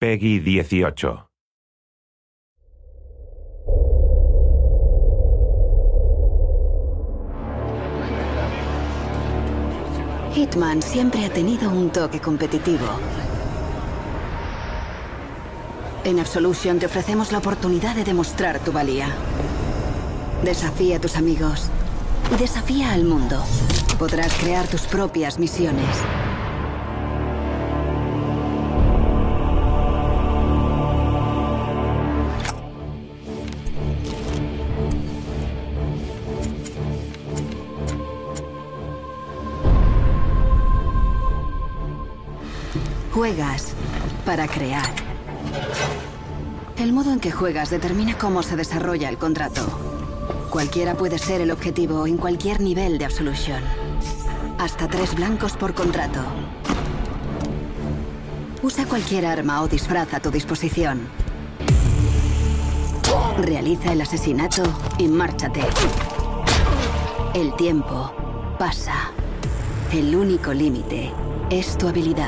Peggy 18. Hitman siempre ha tenido un toque competitivo. En Absolution te ofrecemos la oportunidad de demostrar tu valía. Desafía a tus amigos y desafía al mundo. Podrás crear tus propias misiones. Juegas para crear. El modo en que juegas determina cómo se desarrolla el contrato. Cualquiera puede ser el objetivo en cualquier nivel de Absolution. Hasta 3 blancos por contrato. Usa cualquier arma o disfraz a tu disposición. Realiza el asesinato y márchate. El tiempo pasa. El único límite es tu habilidad.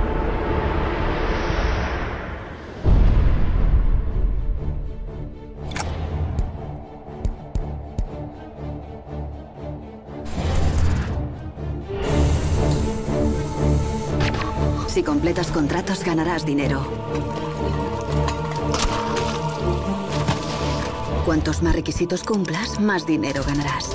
Si completas contratos, ganarás dinero. Cuantos más requisitos cumplas, más dinero ganarás.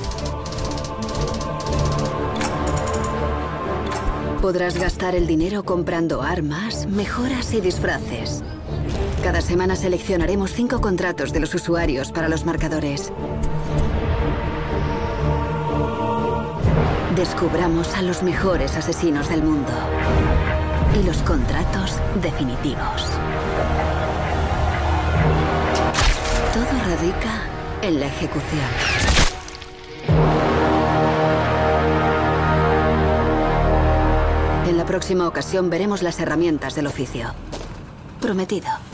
Podrás gastar el dinero comprando armas, mejoras y disfraces. Cada semana seleccionaremos 5 contratos de los usuarios para los marcadores. Descubramos a los mejores asesinos del mundo. Y los contratos definitivos. Todo radica en la ejecución. En la próxima ocasión veremos las herramientas del oficio. Prometido.